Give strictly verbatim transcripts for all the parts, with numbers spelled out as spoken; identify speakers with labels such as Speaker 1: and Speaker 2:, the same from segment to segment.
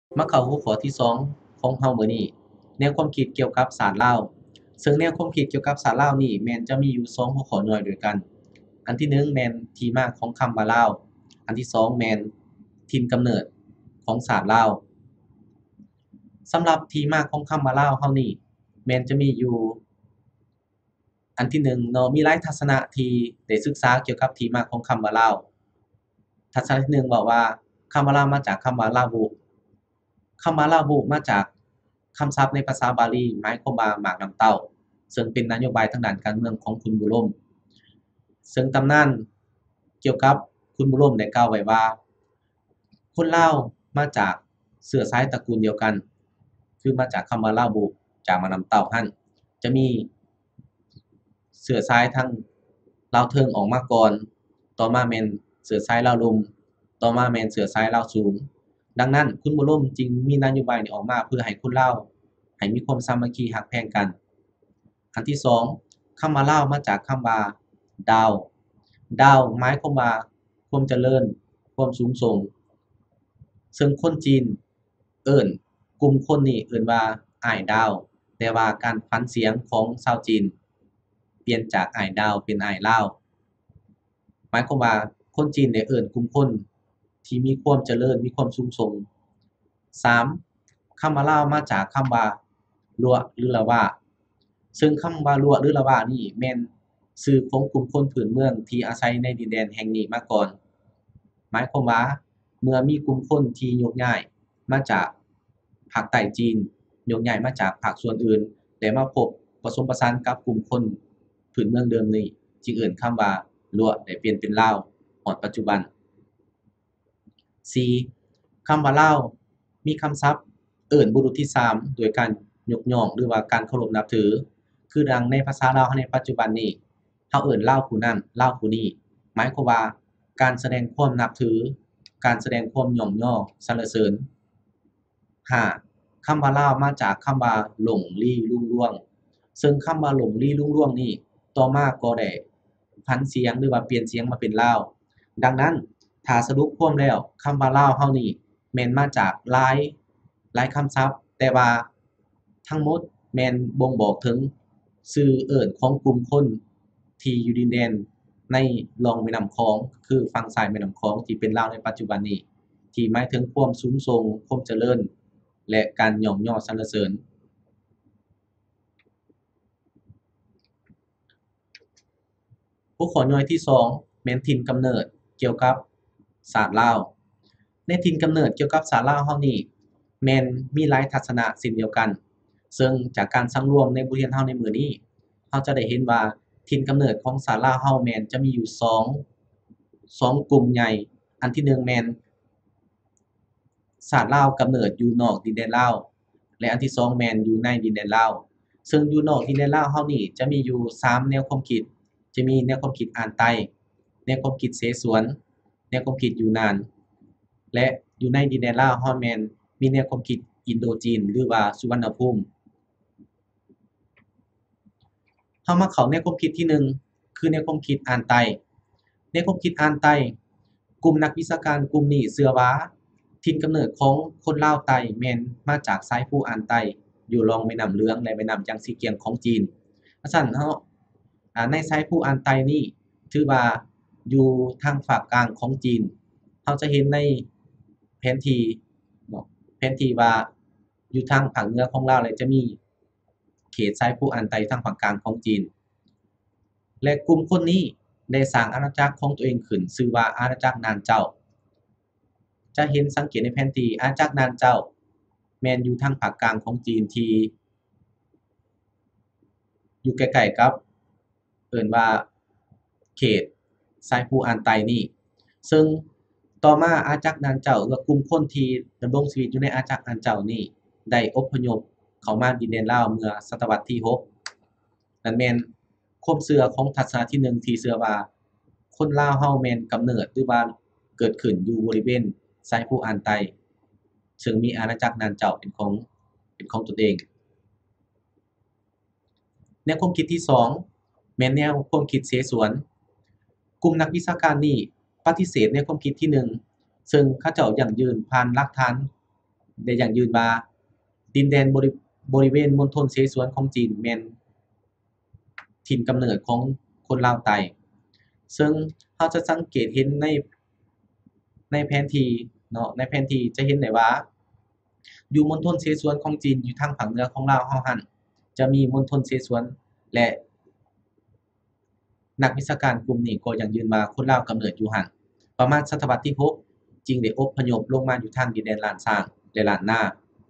Speaker 1: มาเข้าหัวข้อที่สองของเรามื้อนี้แนวความคิดเกี่ยวกับศาสตร์ลาวซึ่งแนวความคิดเกี่ยวกับศาสตร์ลาวนี้แม่นจะมีอยู่สองหัวข้อย่อยด้วยกันอันที่หนึ่งแม่นที่มาของคำว่าลาวอันที่สองแม่นถิ่นกำเนิดของศาสตร์ลาวสำหรับที่มาของคำว่าลาวเรานี่แม่นจะมีอยู่อันที่หนึ่งเนาะมีหลายทัศนะที่ได้ศึกษาเกี่ยวกับที่มาของคำว่าลาวทัศนะที่หนึ่งเว้าว่าคำว่าลาวมาจากคำว่าลาวุคำว่าลาวุมาจากคำศัพท์ในภาษาบาลีหมายความว่าหมากน้ำเต้าซึ่งเป็นนโยบายทางด้านการเมืองของคุณบุญร่มซึ่งตำนานเกี่ยวกับคุณบุญร่มได้กล่าวไว้ว่าคนลาวมาจากเชื้อสายตระกูลเดียวกันคือมาจากคำว่าลาวุจากหมากน้ำเต้าหั้นจะมีเชื้อสายทางลาวเทิงออกมาก่อนต่อมาแม่นเชื้อสายลาวลุ่มต่อมาแม่นเชื้อสายลาวสูงดังนั้นคุณบุญร่มจึงมีนโยบายนี้ออกมาเพื่อให้คนลาวให้มีความสามัคคีรักแพงกันอันที่สองคำว่าลาวมาจากคำว่าดาวดาวหมายความว่าความเจริญความสูงส่งซึ่งคนจีนเอิ้นกลุ่มคนนี้เอิ้นว่าอ้ายดาวแต่ว่าการผันเสียงของชาวจีนเปลี่ยนจากอ้ายดาวเป็นอ้ายลาวหมายความว่าคนจีนได้เอิ้นกลุ่มคนที่มีความเจริญมีความสูงส่งสามคำว่าลาวมาจากคำว่าลั่วหรือละว่าซึ่งคำว่าลั่วหรือละว่านี่แม่นชื่อของกลุ่มคนพื้นเมืองที่อาศัยในดินแดนแห่งนี้มาก่อนหมายความว่าเมื่อมีกลุ่มคนที่ยกย้ายมาจากภาคใต้จีนยกย้ายมาจากภาคส่วนอื่นได้มาพบผสมผสานกับกลุ่มคนพื้นเมืองเดิมนี้จึงเอิ้นคำว่าลั่วได้เปลี่ยนเป็นลาวฮอดปัจจุบันสี่คำว่าลาวมีคำศัพท์เอิ้นบุรุษที่สามโดยการยกย่องหรือว่าการเคารพนับถือคือดังในภาษาลาวเราในปัจจุบันนี้เราเอิ้นลาวผู้นั้นลาวผู้นี้หมายความว่าการแสดงความนับถือการแสดงความย่อมย่อสรรเสริญห้าคำว่าลาวมาจากคำว่าหลงลี้ลุ่งล่วงซึ่งคำว่าหลงลี้ลุ่งล่วงนี้ต่อมาก็ได้ผันเสียงหรือว่าเปลี่ยนเสียงมาเป็นลาวดังนั้นถ้าสรุปความแล้วคำว่าลาวเรานี่แม่นมาจากหลายหลายคำศัพท์แต่ว่าทั้งหมดแม่นบ่งบอกถึงชื่อเอิ้นของกลุ่มคนที่อยู่ดินแดนในร่องแม่น้ำคองคือฝั่งซ้ายแม่น้ำคองที่เป็นลาวในปัจจุบันนี้ที่หมายถึงความสูงส่งความเจริญและการย่อมย่อสรรเสริญหัวข้อย่อยที่สองแม่นถิ่นกำเนิดเกี่ยวกับศาสตร์ลาวในถิ่นกำเนิดเกี่ยวกับศาสตร์ลาวเรานี่แม่นมีหลายทัศนะเช่นเดียวกันซึ่งจากการสำรวมในบทเรียนเราในมื้อนี้เราจะได้เห็นว่าถิ่นกำเนิดของศาสตร์ลาวเราแม่นจะมีอยู่สอง สองกลุ่มใหญ่อันที่หนึ่งแม่นศาสตร์ลาวกำเนิดอยู่นอกดินแดนลาวและอันที่สองแม่นอยู่ในดินแดนลาวซึ่งอยู่นอกดินแดนลาวเรานี่จะมีอยู่สามแนวความคิดจะมีแนวความคิดอ่านไตแนวความคิดเสฉวนแนวความคิดยูนานและอยู่ในดินแดนลาวเราแม่นมีแนวความคิดอินโดจีนหรือว่าสุวรรณภูมิเรามาเข้าแนวความคิดที่หนึ่งคือแนวความคิดอ่านไตแนวความคิดอ่านไตกลุ่มนักวิชาการกลุ่มนี้เชื่อว่าถิ่นกำเนิดของคนลาวไต้แม่นมาจากสายผู้อ่านไต้อยู่รองแม่น้ำเหลืองและแม่น้ำจางซีเกียงของจีนเพราะฉะนั้นเราอ่าในสายผู้อ่านไต้นี้ถือว่าอยู่ทางฝากกลางของจีนเราจะเห็นในแผนที่เนาะแผนที่ว่าอยู่ทางภาคเหนือของลาวเนี่ยจะมีเขตสายผู้อ่านไต้ทางฝั่งกลางของจีนและกลุ่มคนนี้ได้สร้างอาณาจักรของตัวเองขึ้นชื่อว่าอาณาจักรนานเจ้าจะเห็นสังเกตในแผนที่อาณาจักรนานเจ้าแม่นอยู่ทางภาคกลางของจีนที่อยู่ใกล้ๆกับเอิ้นว่าเขตสายผู้อ่านไต้นี้ซึ่งต่อมาอาณาจักรนานเจ้าหรือว่ากลุ่มคนที่ดำรงชีวิตอยู่ในอาณาจักรนานเจ้านี้ได้อพยพเข้ามาดินแดนลาวเมื่อศตวรรษที่หกนั่นแม่นความเชื่อของทัศนะที่หนึ่งที่เชื่อว่าคนลาวเราแม่นกำเนิดหรือว่าเกิดขึ้นอยู่บริเวณสายผู้อ่านไต้ซึ่งมีอาณาจักรนานเจ้าเป็นของเป็นของตนเองแนวความคิดที่สองแม่นแนวความคิดเสฉวนกลุ่มนักวิชาการนี้ปฏิเสธแนวความคิดที่หนึ่งซึ่งเขาเจ้ายั่งยืนผ่านหลักฐานได้ยั่งยืนว่าดินแดนบริบริเวณมณฑลเสฉวนของจีนแม่นถิ่นกำเนิดของคนลาวไต้ซึ่งเราจะสังเกตเห็นในในแผนที่เนาะในแผนที่จะเห็นได้ว่าอยู่มณฑลเสฉวนของจีนอยู่ทางภาคเหนือของลาวเราหั่นจะมีมณฑลเสฉวนและนักวิชาการกลุ่มนี้ก็ยังยืนว่าคนลาวกำเนิดอยู่หั่นประมาณศตวรรษที่หกจึงได้อพยพลงมาอยู่ทางดินแดนล้านช้างและล้านนา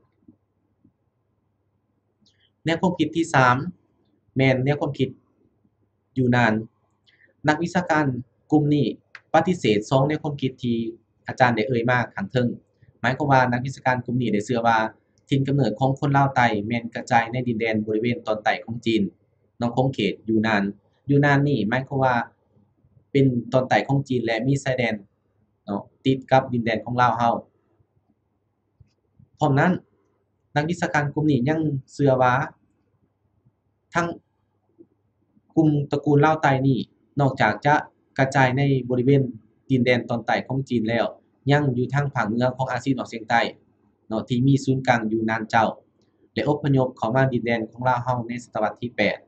Speaker 1: แนวความคิดที่สามแม่นแนวความคิดยูนานนักวิชาการกลุ่มนี้ปฏิเสธสองแนวความคิดที่อาจารย์ได้เอ่ยมาข้างเทิงหมายความว่านักวิชาการกลุ่มนี้ได้เชื่อว่าถิ่นกำเนิดของคนลาวไต้แม่นกระจายในดินแดนบริเวณตอนใต้ของจีนนอกขอบเขตยูนานยูนานนี่หมายความว่าเป็นตอนใต้ของจีนและมีชายแดนเนาะติดกับดินแดนของลาวเราพร้อมนั้นนักวิชาการกลุ่มนี้ยังเชื่อว่าทั้งกลุ่มตระกูลลาวไต้นี้นอกจากจะกระจายในบริเวณดินแดนตอนใต้ของจีนแล้วยังอยู่ทางภาคเหนือของอาเซียนออกเฉียงใต้เนาะที่มีศูนย์กลางอยู่นานเจ้าและอพยพเข้ามาดินแดนของลาวเราในศตวรรษที่แปด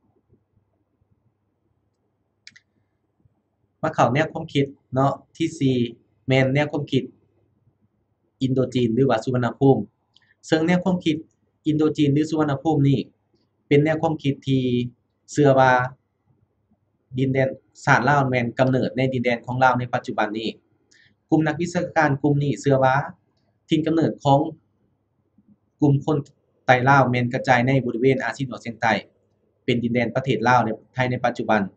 Speaker 1: มาเข้าแนวความคิดเนาะที่สี่แม่นแนวความคิดอินโดจีนหรือว่าสุวรรณภูมิซึ่งแนวความคิดอินโดจีนหรือสุวรรณภูมินี่เป็นแนวความคิดที่เชื่อว่าดินแดนชาติลาวแม่นกำเนิดในดินแดนของลาวในปัจจุบันนี้กลุ่มนักวิชาการกลุ่มนี้เชื่อว่าถิ่นกำเนิดของกลุ่มคนไต้ลาวแม่นกระจายในบริเวณอาเซียนตะวันออกเฉียงใต้เป็นดินแดนประเทศลาวในไทยในปัจจุบัน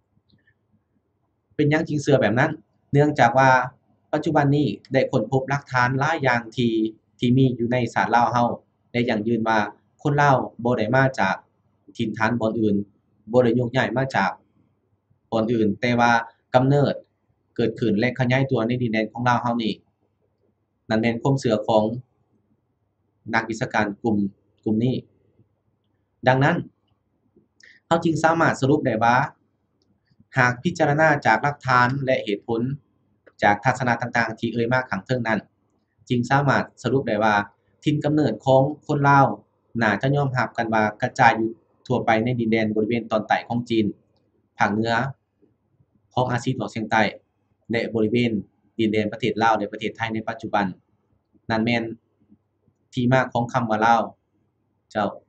Speaker 1: เป็นหยังจึงเชื่อแบบนั้นเนื่องจากว่าปัจจุบันนี้ได้ค้นพบหลักฐานหลายอย่างที่ที่มีอยู่ในชาติลาวเราและยั่งยืนว่าคนลาวบ่ได้มาจากถิ่นฐานบ่อนอื่นบ่ได้ยกย้ายมาจากบ่อนอื่นแต่ว่ากำเนิดเกิดขึ้นและขยายตัวในดินแดนของลาวเรานี่นั่นแม่นความเชื่อของนักวิชาการกลุ่มกลุ่มนี้ดังนั้นเราจึงสามารถสรุปได้ว่าหากพิจารณาจากหลักฐานและเหตุผลจากทัศนะต่างๆที่เอ่ยมาข้างเทิงนั้นจึงสามารถสรุปได้ว่าถิ่นกำเนิดของคนลาวน่าจะยอมรับกันว่ากระจายอยู่ทั่วไปในดินแดนบริเวณตอนใต้ของจีนภาคเหนือของอาเซียนตะวันออกเฉียงใต้และบริเวณดินแดนประเทศลาวและประเทศไทยในปัจจุบันนั่นแม่นที่มาของคำว่าลาวเจ้า